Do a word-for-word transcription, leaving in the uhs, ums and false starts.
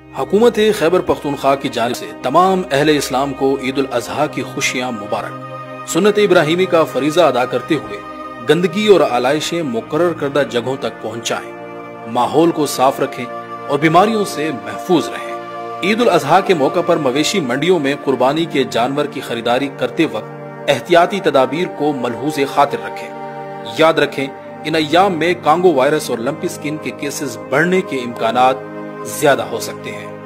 हुकूमत खैबर पख्तूनख्वा की जानिब से तमाम अहले इस्लाम को ईद उल अजहा की खुशियां मुबारक। सुन्नत इब्राहिमी का फरीजा अदा करते हुए गंदगी और आलाइशें मुकर्रर करदा जगहों तक पहुंचाएं, माहौल को साफ रखें और बीमारियों से महफूज रहें। ईद उल अजहा के मौके पर मवेशी मंडियों में कुर्बानी के जानवर की खरीदारी करते वक्त एहतियाती तदाबीर को मलहूज खातिर रखें। याद रखें, इन अय्याम में कांगो वायरस और लंपी स्किन के केसेस बढ़ने के इम्कानात ज्यादा हो सकते हैं।